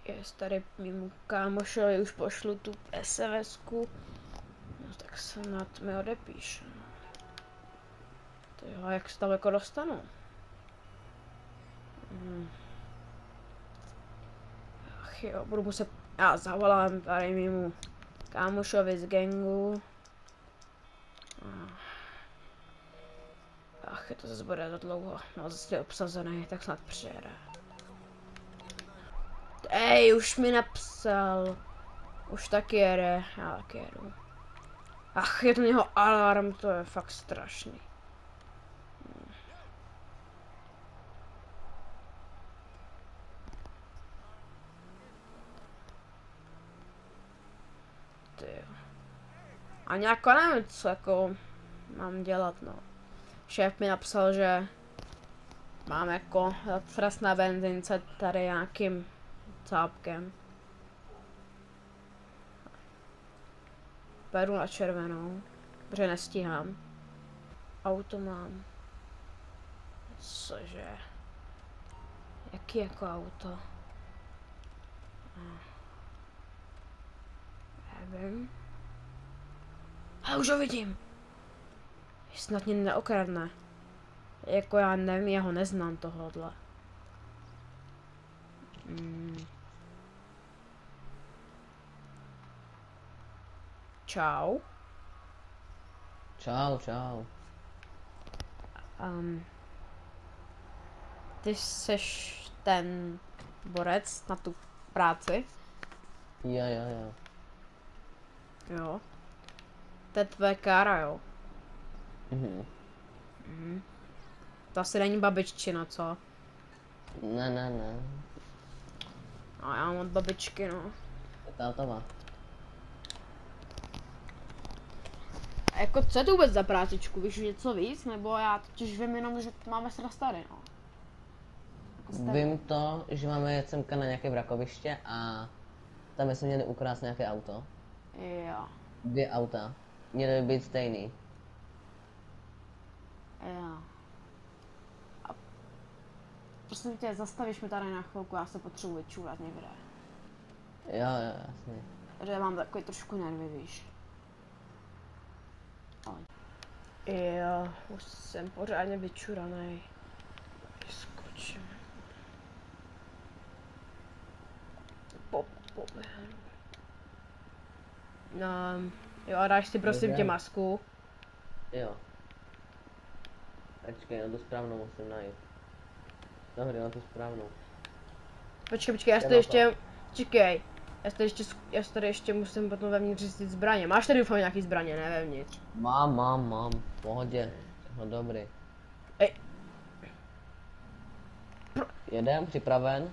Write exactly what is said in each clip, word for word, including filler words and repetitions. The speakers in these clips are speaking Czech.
Jest tady mimo kámošovi už pošlu tu es em esku. No tak snad mi odepíše. Tyjo, jak se tam jako dostanu? Hmm. Ach jo, budu muset... Já zavolám tady mému kámošovi z gangu. Ach, je to zase bude za dlouho. No zase je obsazený, tak snad přijede. Ej, už mi napsal. Už taky jede, já taky jedu. Ach, je to jeho alarm, to je fakt strašný. Hmm. Tyjo. A nějak nevím, co jako mám dělat, no. Šéf mi napsal, že mám jako frast na benzince tady nějakým cápkem. Pojedu na červenou, protože nestíhám. Auto mám. Cože? Jaký jako auto? Nevím. A už ho vidím. Snad mě neokradne. Jako já nevím, já ho neznám tohohle. Hmm. Čau. Čau, čau. Um, ty seš ten borec na tu práci? Jo, jo, jo. Jo. To je tvoje kára, jo? Mhm. Mhm. To asi není babiččina, co? Ne, ne, ne. A já mám od babičky, no. Táta má. A jako, co je to vůbec za prácičku? Víš něco víc? Nebo já totiž vím jenom, že máme sraz tady, no. Jako Vím to, že máme jet semka na nějaké vrakoviště a tam jsme měli ukrást nějaké auto. Jo. Dvě auta. Měly by být stejný. Jo. A prosím tě, zastavíš mi tady na chvilku, já se potřebuji vyčůrat někde. Jo, jo, jasně. Že mám takový trošku nervy, víš. Jo, už jsem pořádně vyčuranej. Vyskočím. Po, poběhnu. No, jo, a dáš si prosím tě masku. Jo. Počkej, na tu správnou musím najít. Dobrý, na tu správnou. Počkej, počkej, já si tady ještě, čekej. Já si tady ještě, já si tady ještě musím potom vevnitř zjistit zbraně. Máš tady doufám nějaký zbraně, ne vevnitř? Mám, mám, mám. V pohodě. No dobrý. Ej. Jedem, připraven?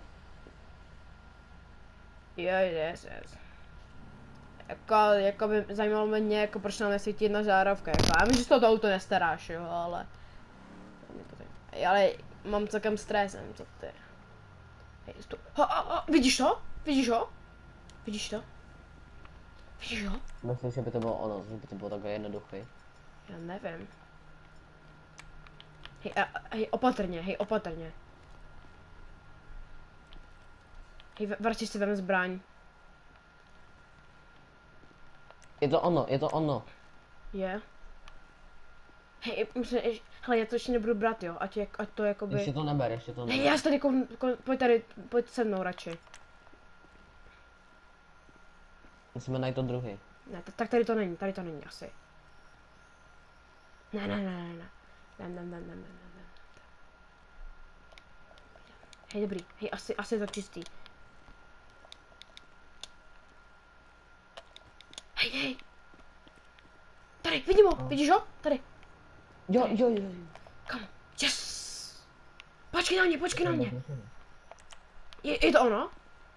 Jo, yes, yes. Jako, jako by zajímalo mě, jako proč nám nesvítí jedna žárovka, jako, já vím, že z toho to auto nestaráš, jo, ale... Ale mám celkem stresem, co ty. Hej, stop. Ha, ha, ha, vidíš to? Vidíš ho? Vidíš to? Vidíš ho? Myslím, že by to bylo ono, že by to bylo takové jednoduché. Já nevím. Hej, a, hej, opatrně, hej, opatrně. Hej, vrátí si vem zbraň. Je to ono, je to ono. Je. Hej, musím, hele, já to ještě nebudu brát, jo, ať, je, ať to jakoby... Ještě to neber, ještě to neber. Hej, já se tady, kon, kon, pojď tady, pojď se mnou radši. Musíme najít to druhý. Ne, tak tady to není, tady to není asi. Ne, ne, ne, ne, ne. Ne, ne, ne, ne, ne, ne, ne. Hej, dobrý, hej, asi, asi je to čistý. Hej, hej. Tady, vidím ho, vidíš ho? Tady. Jo, jo, jo. Kam? Yes! Počkej na mě, počkej na mě. Je, je to ono?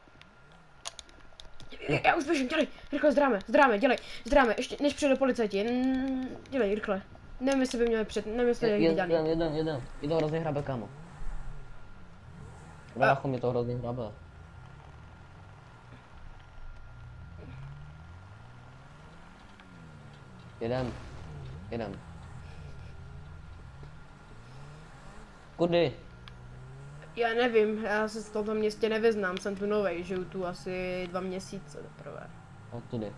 Já už běžím, dělej, rychle zdráme, zdráme, dělej, zdráme, ještě než přijde policajti, mm, dělej, rychle. Nevím, jestli by měli před, nevím, jestli je Jeden, dělali. jeden, jeden. Je to hrozně hrabe, kámo. Brácho, mi to hrozně hrabe. Jedem. Jedem. Kudy? Já nevím, já se v tomto městě nevyznám, jsem tu novej, žiju tu asi dva měsíce teprve. Odtudy.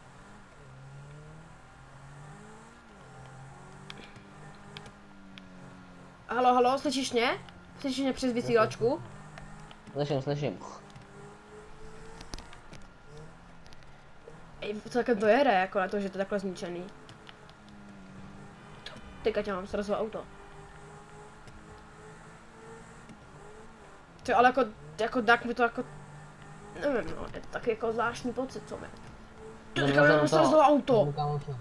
Halo, halo, slyšíš mě? Slyšíš mě přes vysílačku? Slyším, slyším. Ej, celkem to jede, jako na to, že to je takhle zničený. Teďka tě mám srazilo auto. Ty, ale jako, jako tak mi to jako, nevím no, je to taky jako zvláštní pocit, co mi. Teďka mi mám srazilo auto.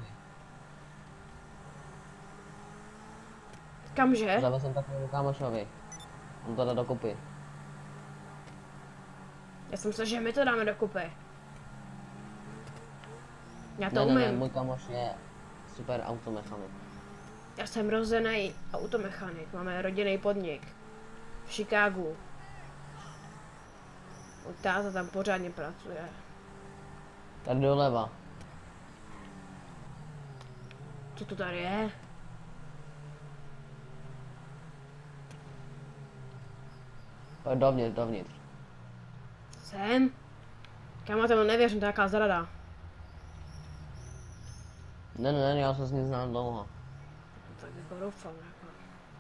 Kamže? Zavez jsem takovému kámošovi. On to dá dokupy. Já jsem myslel, že my to dáme dokupy. Já to Ne, ne, umím. ne, můj kámoš je super automechanik. Já jsem rozený automechanik, máme rodinný podnik. V Chicagu. Můj táta tam pořádně pracuje. Tady doleva. Co to tady je? Pojď dovnitř, dovnitř. Jsem? Kámo, tomu nevěřím, to je nějaká zrada. Ne, ne, ne, já jsem s ním znal dlouho. Tak jako doufám, jako.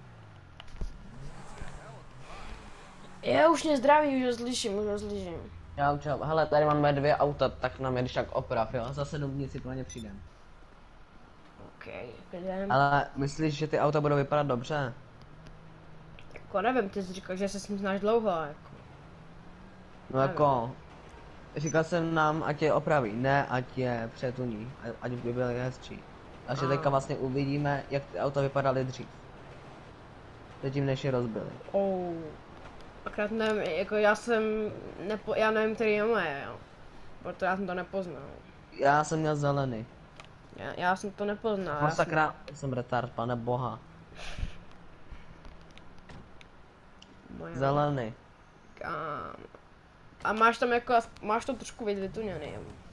Já už mě zdraví, už ho slyším, už ho slyším. Čau, čau. Hele, tady máme dvě auta, tak nám je když tak oprav, jo? Za sedm dní si pro ně přijdem. OK, jdem. Ale myslíš, že ty auta budou vypadat dobře? Jako nevím, ty jsi říkal, že se s ním znáš dlouho, jako. No jako... Říkal jsem nám, ať je opraví, ne ať je přetuní, a- ať by byly hezčí. Takže A. teďka vlastně uvidíme, jak ty auta vypadaly dřív. Předtím než je rozbili. Oh. Akorát nevím, jako já jsem, nepo, já nevím, který je moje, jo. Proto já jsem to nepoznal. Já jsem měl zelený. Já, já jsem to nepoznal. já jsem- Masakra, jsem retard, pane boha. moje. Zelený. Kam. A máš tam jako, as- máš to trošku víc vytuněný.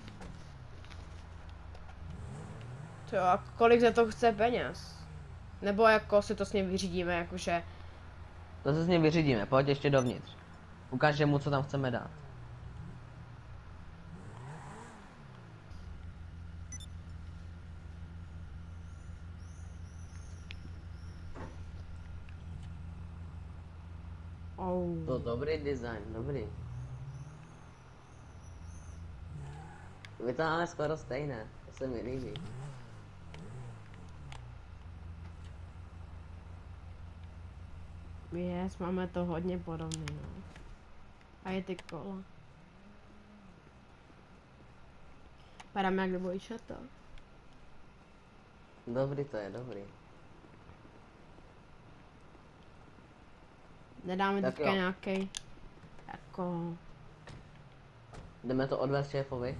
To jo, a kolik za to chce peněz? Nebo jako si to s ním vyřídíme, jakože... To se s ním vyřídíme, pojď ještě dovnitř. Ukážeme mu, co tam chceme dát. Oh. To dobrý design, dobrý. Vy to máme skoro stejné, to se mi líbí. Yes, máme to hodně podobné, no. A je ty kola. Padám jak dvojčata. Dobrý to je, dobrý. Nedáme Tak teďka jo. nějaký jako, Jdeme to odvést šéfovi.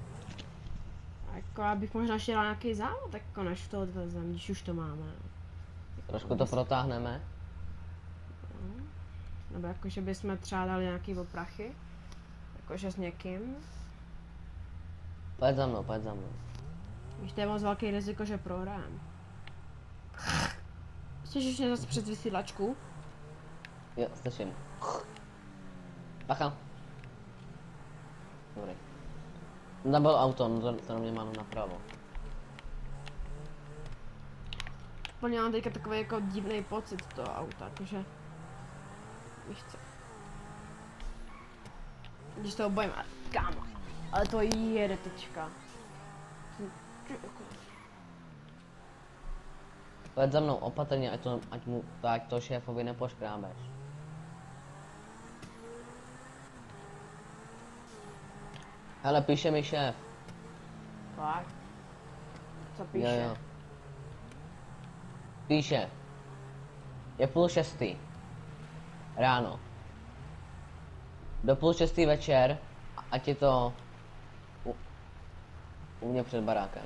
jako abych možná ještě dal nějaký závod, jako než to odvezem, když už to máme. Trošku to protáhneme. Nebo jako, že bychom třeba dali nějaký oprachy. Jakože s někým. Pojď za mnou, pojď za mnou. Víš, to je moc velký riziko, že prohrám. Slyšíš mě zase přes vysílačku? Jo, slyším. Pacha. Dobrý. Nebyl auto, no to, to na mě má napravo. Plně mám teďka takový jako divný pocit toho auta, jakože... Víš co? Když to bojím, ale kámo, ale to jede teďka. Pojď za mnou opatrně, ať to, ať mu, ať to šéfovi nepoškrábeš. Hele, píše mi šéf. Tak. Co Jo, píše? jo. Píše. Je půl šestý. Ráno. Do půl šestý večer, ať je to u, u mě před barákem.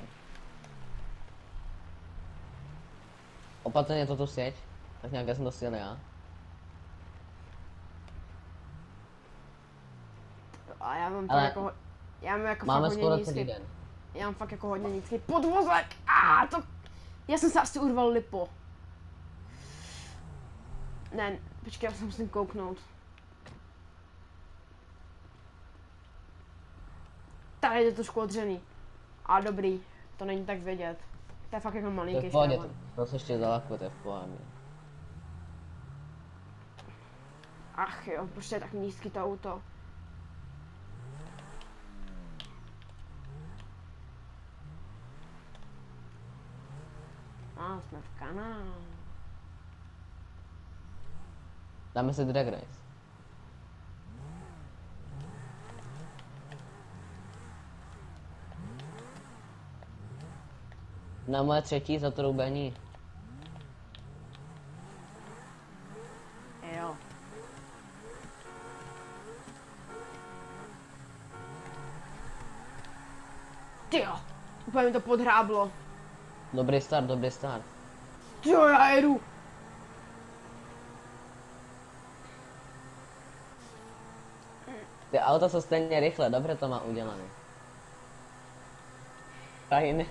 Opatrně to tu sjeď, tak nějak jsem to sjel já. A já mám Ale fakt jako... Já mám jako máme fakt skoro hodně celý nízký... den. Já mám fakt jako hodně nízký podvozek. A to... Já jsem se asi urval lipo. Ne, Počkej, já se musím kouknout. Tady je to trošku odřený. A dobrý, to není tak vidět. To je fakt jako To je malinký v pohodě, šťávan. to, to se ještě zalakuje, to je v pohodě. Ach jo, proč je tak nízký to auto? A jsme v kanálu. Dáme si drag race. Na moje třetí zatroubení. Jo. Tyjo, úplně mi to podhráblo. Dobrý start, dobrý start. Jo, já jedu. Ty auta jsou stejně rychle, dobře to má udělané. Fajn.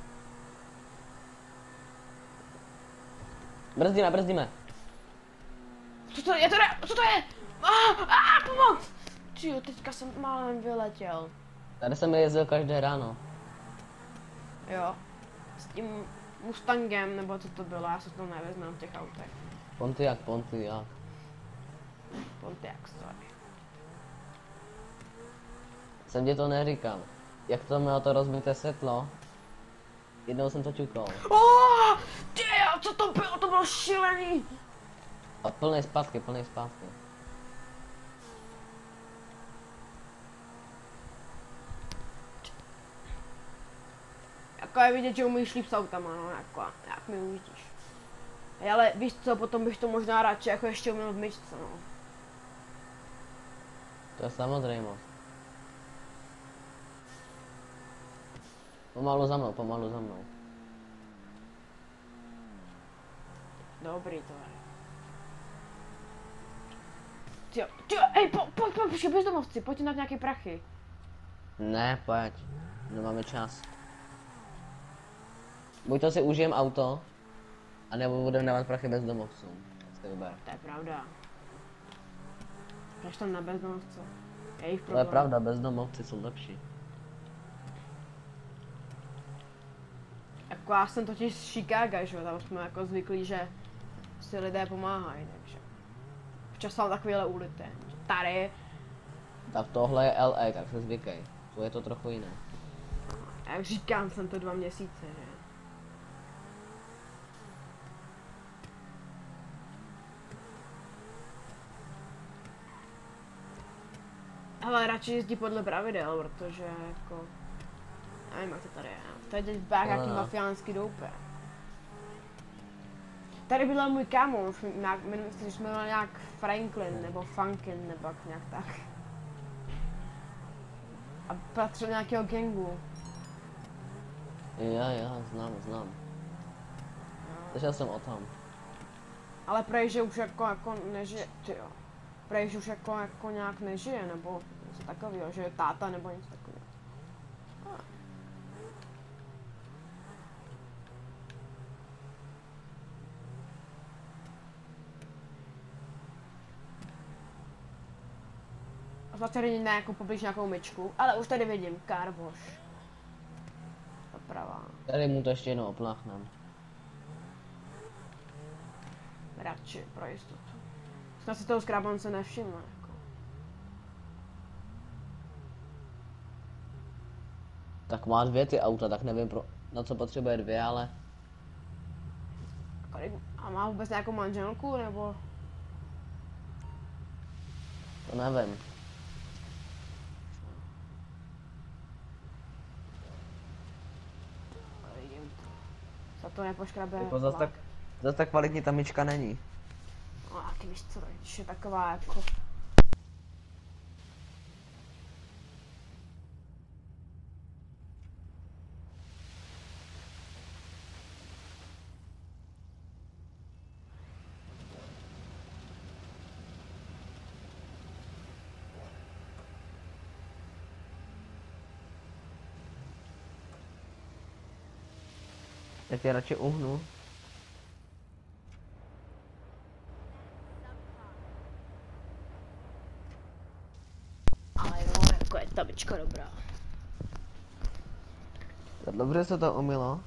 Brzdíme, brzdíme. Co to je, to ne, co to je? A, a, pomoc! Tyjo, teďka jsem málem vyletěl. Tady jsem jezdil každé ráno. Jo. S tím Mustangem, nebo co to bylo, já se to nevyznám v těch autech. Pontiac, Pontiac. Pontiac, sorry. Jsem ti to neříkal. Jak to mělo to rozbité světlo, jednou jsem to ťukol. Oh, tyjo, co to bylo, to bylo šílený. A plný zpátky, plný zpátky. Jako je vidět, že umíš líp s autama, no, jako, jak mi uvidíš. Ale víš co, potom bych to možná radši jako ještě uměl v myčce, no. To je samozřejmost. Pomalu za mnou, pomalu za mnou. Dobrý to je. Tyjo, tyjo, ej, po, po, po, po, bezdomovci, pojďte na nějaké prachy. Ne, pojď. Nemáme čas. Buď to si užijem auto, anebo budeme dávat prachy bezdomovcům. Tak si vyber. To je pravda. Jdeš tam na bezdomovce. Jejich To problém. je pravda, bezdomovci jsou lepší. Jako já jsem totiž z Chicaga, že jo, tam jsme jako zvyklí, že si lidé pomáhají, takže. Včas jsou takovéhle ulice. Tady, Tak tohle je L A, tak se zvykej. Tu je to trochu jiné. jak říkám, jsem to dva měsíce, že. Ale radši jezdí podle pravidel, protože jako. Nevím, jak to tady je. Tady teď bák No, nějaký no. mafiánský doupě. Tady byl můj kámoš, nějak, jmenuje se, že jsme měli nějak Franklin, nebo Funkin, nebo jak nějak tak. A patřil nějakého gangu. Jo, jo, znám, znám. Slyšel jsem o tom. Ale prej, že už jako, jako nežije, tyjo. Prej, že už jako, jako nějak nežije, nebo něco takového, že je táta, nebo něco takového. Ah. A zase tady není jako poblíž nějakou myčku, ale už tady vidím, Carboš. Doprava. Tady mu to ještě jednou opláchnem. Radši, pro jistotu. Snad si toho skrábance nevšiml, jako. Tak má dvě ty auta, tak nevím pro, na co potřebuje dvě, ale Kolik, a má vůbec nějakou manželku, nebo? to nevím. Vidím to. Za to nepoškrabe Jako zas tak, vlak. zas tak kvalitní ta myčka není. No a ty víš co, když je taková jako. Tak je radši uhnu. Stavička dobrá. Dobře se to umylo.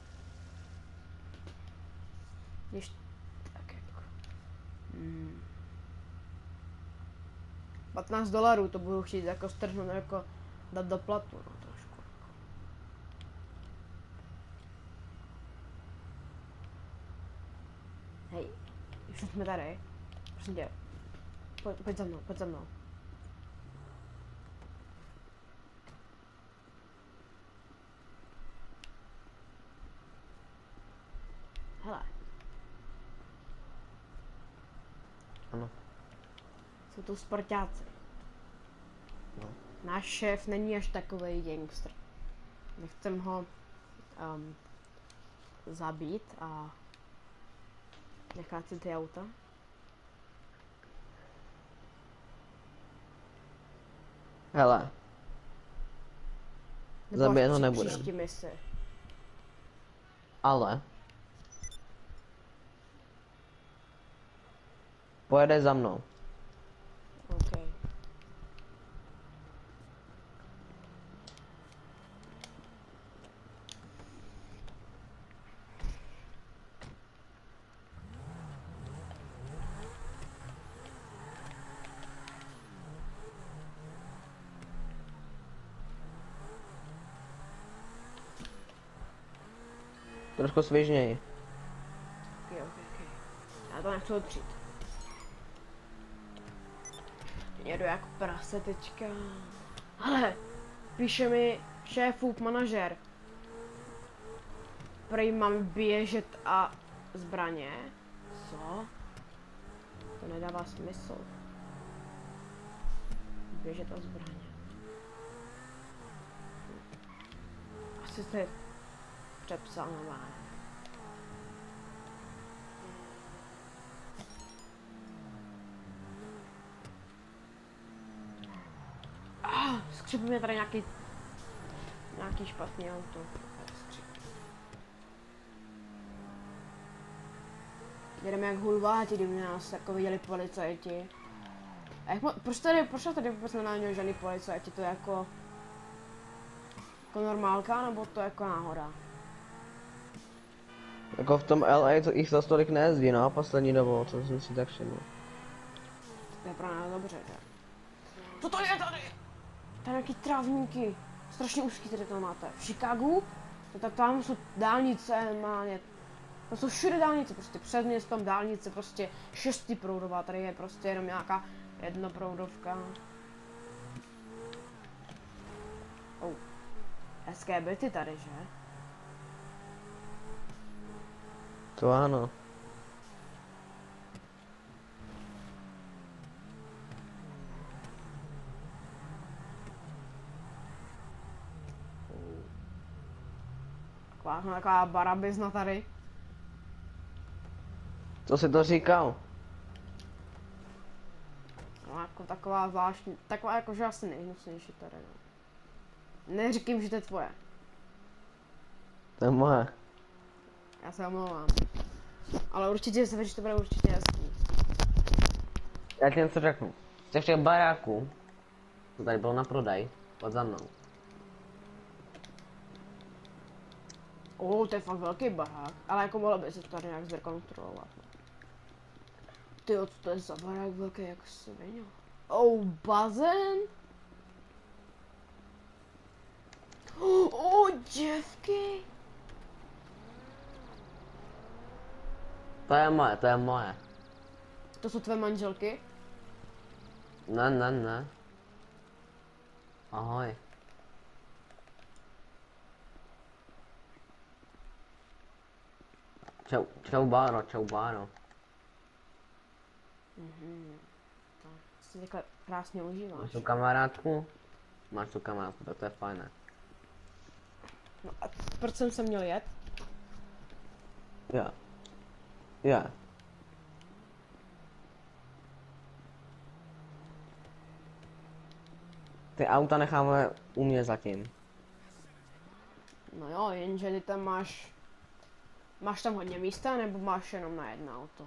Když tak jako... Hmm. patnáct dolarů to budu chtít jako strhnout, jako dát do platu, no trošku. Hej, už jsme tady. Prosím tě. Pojď, pojď za mnou, pojď za mnou. Hele. Ano. Jsou to sportáci. No. Náš šéf není až takovej gangster. Nechcem ho um, zabít a nechat si ty auta. Hele. Nebo Zabije až to při nebudem. příští misi. Ale. Pojede za mnou. OK. Trošku svěžněji. OK, OK, OK. Já to nechci odřít. Jedu jako prase teďka. Ale píše mi šéfův manažer. Prej mám běžet a zbraně. Co? To nedává smysl. Běžet a zbraně. Asi se přepsal na váne. Ah, skřipí mě tady nějaký nějaký špatný auto. Jedeme jak hulváti, kdyby nás jako viděli policajti. A jak mo- proč tady, proč tady vůbec nenáměl žádný policajti, to je jako... Jako normálka, nebo to jako náhoda? Jako v tom L A to jich zas tolik nejezdí, no, poslední dobou, co jsem si tak všiml. To je pro nás dobře, že? Co to je tady? Tady nějaký trávníky. Strašně úzký tady to máte. V Chicagu? To tak tam jsou dálnice, normálně. To jsou všude dálnice, prostě před městem dálnice, prostě šestiproudová, tady je prostě jenom nějaká jednoproudovka. Oh. Hezké byty tady, že? To ano. Taková, taková barabizna tady. Co jsi to říkal? No, jako taková zvláštní, taková jakože asi nejhnusnější tady, no. Neříkám, že to je tvoje. To je moje. Já se omlouvám. Ale určitě se že to bude určitě hezký. Já ti něco řeknu. Z těch všech baráků, to tady bylo na prodej, pod za mnou. Oh, to je fakt velký barák. Ale jako mohlo by se to tady nějak zrekonstruovat. Ty co to je za barák velký, jak svině. Oh, bazén? Oh, děvky. To je moje, to je moje. To jsou tvé manželky? Ne, ne, ne. Ahoj. Čau, čau Báro, čau Báro. Mhm. To si takhle krásně užíváš. Máš tu kamarádku? Máš tu kamarádku, tak to je fajné. No a proč jsem se měl jet? Já. Já. Ty auta necháme u mě zatím. No jo, jenže ty tam máš... Máš tam hodně místa, nebo máš jenom na jedno auto?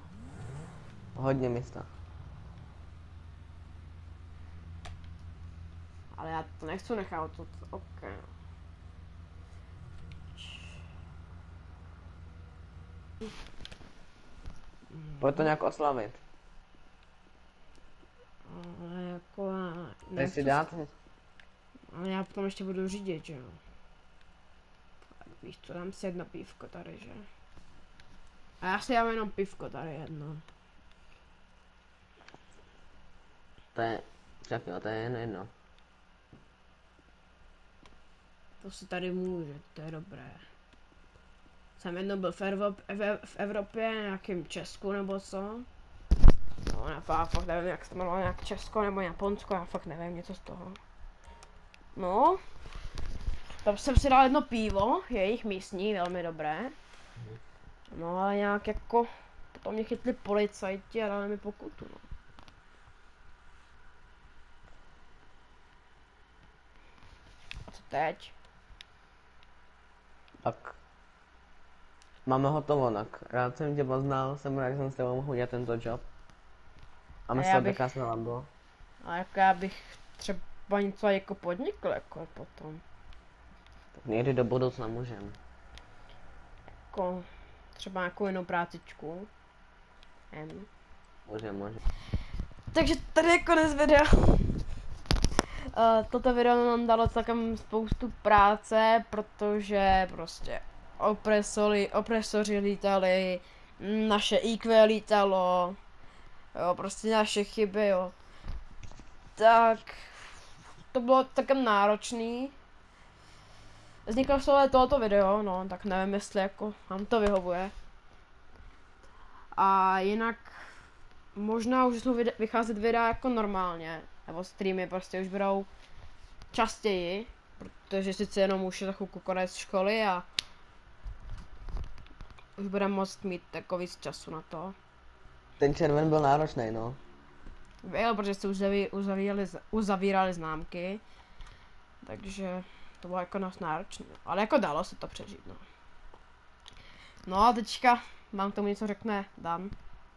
Hodně místa. Ale já to nechci nechat, to, ok. Pojď to nějak oslavit. Ale jako já Nechci si nechci, dát? ale já potom ještě budu řídit, že jo. Víš co, dám si jedno pívko tady, že? A já si dám jenom pívko tady jedno. To je, však jo, to je jen jedno. To si tady může, to je dobré. Jsem jednou byl v, Evrop, v, v Evropě, nějakým Česku nebo co. No, já fakt, fakt nevím, jak se to jmenuje, nějak Česko nebo Japonsko, já fakt nevím, něco z toho. No, tam jsem si dal jedno pivo, jejich místní, velmi dobré. No ale nějak jako, potom mě chytli policajti a dali mi pokutu, no. A co teď? Tak. Máme hotovo, tak rád jsem tě poznal, jsem rád, že jsem s tebou mohl udělat tento job. A my já se bych- krásné lambo. A jako já bych třeba něco jako podnikl, jako potom. Tak někdy do budoucna můžem. Jako, třeba nějakou jinou prácičku. Em. Můžem, můžem. Takže tady je konec videa. Uh, toto video nám dalo celkem spoustu práce, protože prostě opresori, opresoři lítali, naše í kvé lítalo, jo, prostě naše chyby, jo. Tak to bylo celkem náročný. Vzniklo z toho tohoto video, no, tak nevím, jestli jako vám to vyhovuje. A jinak možná už jsou vide- vycházet videa jako normálně, nebo streamy prostě už budou častěji, protože sice jenom už je za chvilku konec školy a už budeme moct mít jako víc času na to. Ten červen byl náročný, no. Byl, protože se uzaví, uzavírali, uzavírali známky, takže to bylo jako nás náročné, ale jako dalo se to přežít, no. No a teďka vám k tomu něco řekne Dan.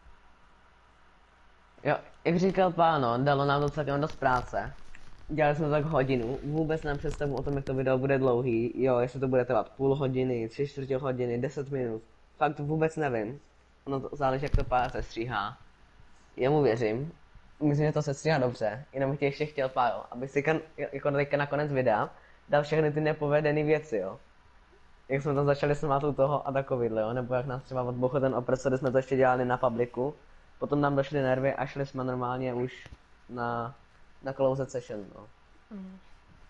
Jo, jak říkal páno, dalo nám to celkem dost práce. Dělali jsme to tak hodinu, vůbec nám představu o tom, jak to video bude dlouhý, jo, jestli to bude trvat půl hodiny, tři čtvrtě hodiny, deset minut. Fakt vůbec nevím. Ono to záleží, jak to pár se stříhá. Jemu věřím. Myslím, že to se stříhá dobře, jenom bych tě ještě chtěl, Pájo, aby si kan, jako teďka na konec videa dal všechny ty nepovedené věci, jo. Jak jsme tam začali s mátou toho a takovýhle, jo, nebo jak nás třeba odbuchl ten opresor, kde jsme to ještě dělali na publiku. Potom nám došly nervy a šli jsme normálně už na, na closed session, no. Mm.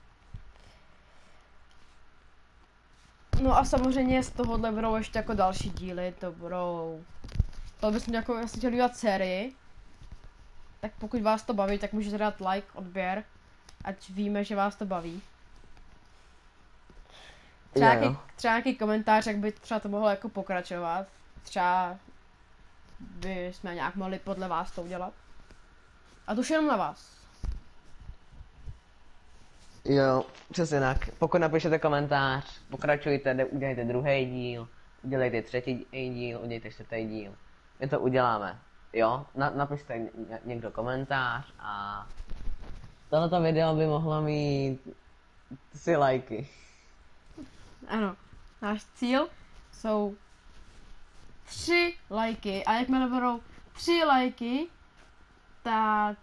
No a samozřejmě z tohohle budou ještě jako další díly, to budou... To bychom jako asi chtěli dělat sérii. Tak pokud vás to baví, tak můžete dát like, odběr, ať víme, že vás to baví. Třeba, Jo, jo. nějaký, třeba nějaký komentář, jak by třeba to mohlo jako pokračovat. Třeba by jsme nějak mohli podle vás to udělat. A to už jenom na vás. Jo, přesně tak. Pokud napíšete komentář, pokračujte, jde- udělejte druhý díl, udělejte třetí díl, udělejte čtvrtý díl. My to uděláme. Jo, Na, napište ně- někdo komentář a tohleto video by mohlo mít tři lajky. Ano, náš cíl jsou tři lajky a jakmile budou tři lajky, tak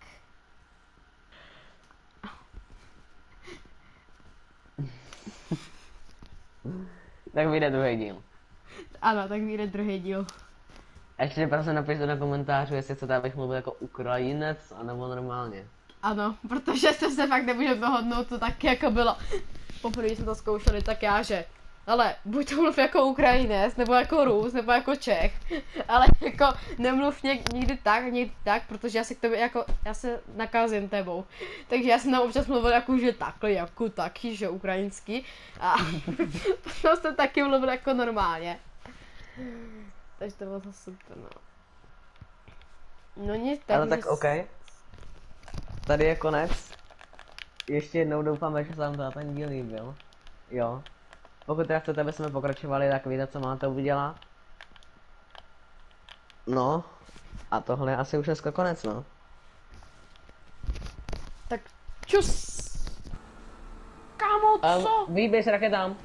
Tak vyjde druhý díl. ano, tak vyjde druhý díl. A ještě prosím napište do komentářů, jestli chcete, abych mluvil jako Ukrajinec, anebo normálně. Ano, protože se se fakt nemůžeme dohodnout, to tak jako bylo. Poprvé jsme to zkoušeli, tak já, že ale buď to mluv jako Ukrajinec, nebo jako Rus, nebo jako Čech, ale jako nemluv něk, nikdy tak, nikdy tak, protože já se k tobě jako, já se nakazím tebou. Takže já jsem tam občas mluvil jako, že takhle, jako taky, že ukrajinsky a potom jsem taky mluvil jako normálně. Takže to bylo to super, no. No nic, tak Ale tak nic. OK. Tady je konec. Ještě jednou doufáme, že se vám to ten díl líbil. Jo. Pokud teda chcete, aby jsme pokračovali, tak víte, co máte udělat. No. A tohle je asi už dneska konec, no. Tak čus! Kámo, co? Um, Výběž raketám.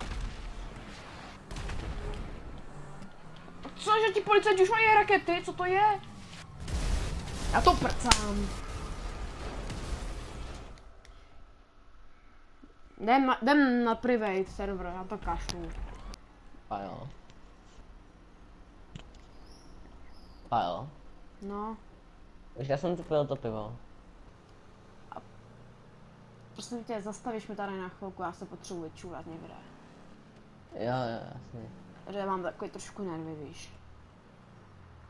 Co, že ti policajti už mají rakety? Co to je? Já to prcám. Jdem na, jdem na private server, já to kašlu. A jo. A jo. No. Už já jsem tu pil to pivo. Prosím tě, zastavíš mi tady na chvilku, já se potřebuji vyčůrat někde. Jo, jo, jasně. Protože mám takový trošku nervy, víš.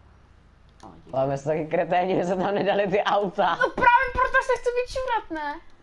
Ale díky. Ale my jsme taky kreténi, že se tam nedali ty auta. No právě proto se chci vyčůrat, ne?